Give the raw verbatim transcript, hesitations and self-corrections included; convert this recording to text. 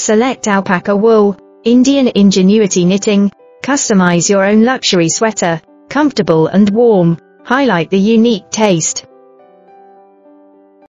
Select alpaca wool, Indian ingenuity knitting, customize your own luxury sweater, comfortable and warm, highlight the unique taste.